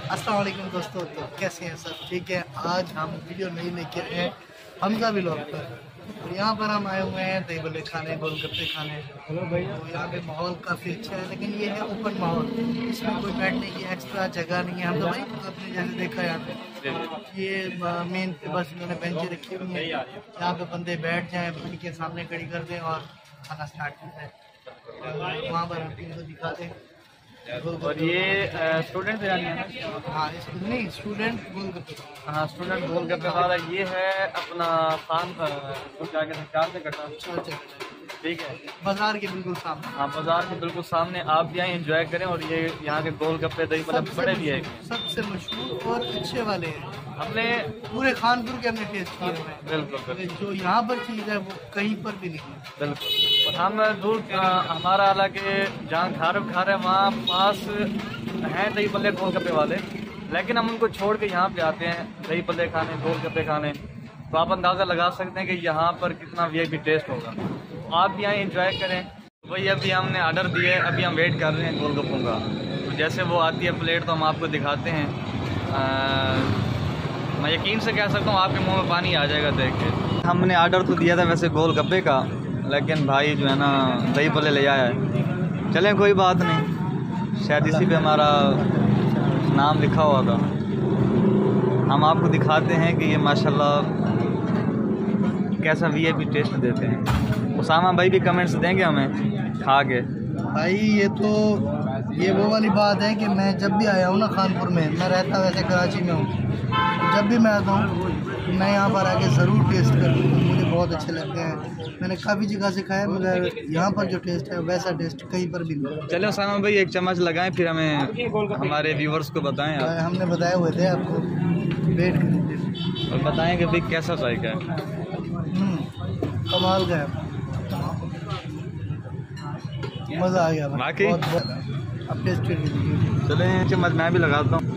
अस्सलाम वालेकुम दोस्तों, तो कैसे हैं सब? ठीक है। आज हम वीडियो नहीं लेके आए हैं हमजा व्लॉग पर। और यहाँ पर हम आए हुए हैं दही बल्ले खाने, गोलगप्पे खाने। हेलो भैया। तो यहाँ पे माहौल काफ़ी अच्छा है, लेकिन ये है ओपन माहौल, इसमें कोई बैठने की एक्स्ट्रा जगह नहीं है। हम तो भाई आपने जैसे देखा यहाँ पे ये मेन पे बस इन्होंने बेंचें रखी हुई हैं, यहाँ पे बंदे बैठ जाएँ, उनके सामने खड़ी कर दें और खाना स्टार्ट कर दें। वहाँ पर हम इनको दिखा दें। और ये स्टूडेंट बिरयानी है ना? हाँ, नहीं स्टूडेंट गोलगप्पे। हाँ, स्टूडेंट गोलगप्पे वाला ये है अपना खान कुछ आगे से 4 से कटा। ठीक है, बाजार के बिल्कुल सामने। हाँ, बाजार के बिल्कुल सामने। आप भी आए एंजॉय करें। और ये यहाँ के गोलगप्पे दही मतलब बड़े भी है, सबसे मशहूर और अच्छे वाले हैं। हमने पूरे खानपुर के हमने टेस्ट किए हुए हैं। बिल्कुल जो यहाँ पर चीज़ है वो कहीं पर भी नहीं है। बिल्कुल। और हम दूर हमारा हालांकि जहाँ खा रहे हैं वहाँ पास हैं दही बल्ले गोलगप्पे वाले, लेकिन हम उनको छोड़ के यहाँ पे आते हैं दही बल्ले खाने, गोलगप्पे खाने। तो आप अंदाज़ा लगा सकते हैं कि यहाँ पर कितना वीआईपी टेस्ट होगा। आप भी यहाँ एंजॉय करें। वही अभी हमने ऑर्डर दिए, अभी हम वेट कर रहे हैं गोलगप्पों का। तो जैसे वो आती है प्लेट तो हम आपको दिखाते हैं। मैं यकीन से कह सकता हूँ आपके मुंह में पानी आ जाएगा देख के। हमने ऑर्डर तो दिया था वैसे गोलगप्पे का, लेकिन भाई जो है ना दही बल्ले ले आया है। चलें कोई बात नहीं, शायद इसी पे हमारा नाम लिखा हुआ था। हम आपको दिखाते हैं कि ये माशाल्लाह कैसा वीआईपी टेस्ट देते हैं। उसामा भाई भी कमेंट्स देंगे हमें खा के। भाई ये वो वाली बात है कि मैं जब भी आया हूँ ना खानपुर में, मैं रहता वैसे कराची में हूँ, जब भी मैं आता हूँ मैं यहाँ पर आके ज़रूर टेस्ट करता हूँ। मुझे बहुत अच्छे लगते हैं। मैंने काफ़ी जगह से खाया, मगर यहाँ पर जो टेस्ट है वैसा टेस्ट कहीं पर भी नहीं। चलो उसामा भाई एक चम्मच लगाएं, फिर हमें हमारे व्यूवर्स को बताएं। हमने बताए हुए थे आपको, वेट करें और बताएं कि भाई कैसा जायका है। कमाल का है, मज़ा आ गया बाकी अब टेस्ट करके चले चम्मच मैं भी लगाता हूँ।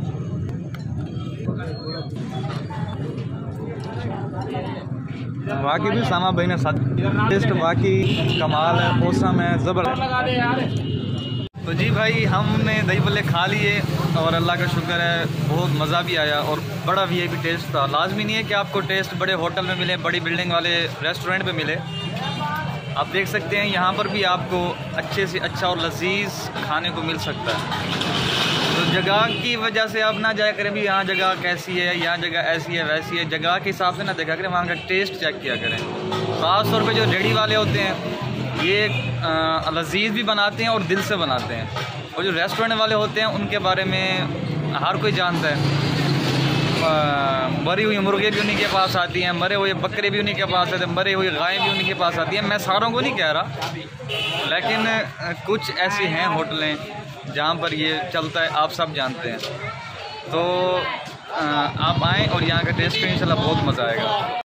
बाकी भी सामा भाई ने साथ टेस्ट बाकी कमाल है, मौसम है ज़बरदस्त। तो जी भाई हमने दही बल्ले खा लिए और अल्लाह का शुक्र है बहुत मज़ा भी आया और बड़ा वीआईपी टेस्ट था। लाजमी नहीं है कि आपको टेस्ट बड़े होटल में मिले, बड़ी बिल्डिंग वाले रेस्टोरेंट में मिले। आप देख सकते हैं यहाँ पर भी आपको अच्छे से अच्छा और लजीज खाने को मिल सकता है। तो जगह की वजह से आप ना जाया करें भी यहाँ जगह कैसी है, यहाँ जगह ऐसी है वैसी है। जगह के हिसाब से ना देखा करें, वहाँ का टेस्ट चेक किया करें। ख़ास तौर पे जो रेडी वाले होते हैं ये लजीज भी बनाते हैं और दिल से बनाते हैं। और जो रेस्टोरेंट वाले होते हैं उनके बारे में हर कोई जानता है। मरी हुई मुर्गे भी उन्हीं के पास आती हैं, मरे हुए बकरे भी उन्हीं के पास आते हैं, मरे हुए गायें भी उन्हीं के पास आती हैं। मैं सारों को नहीं कह रहा, लेकिन कुछ ऐसी हैं होटलें जहाँ पर ये चलता है, आप सब जानते हैं। तो आप आएँ और यहाँ का टेस्ट करें, इंशाल्लाह बहुत मज़ा आएगा।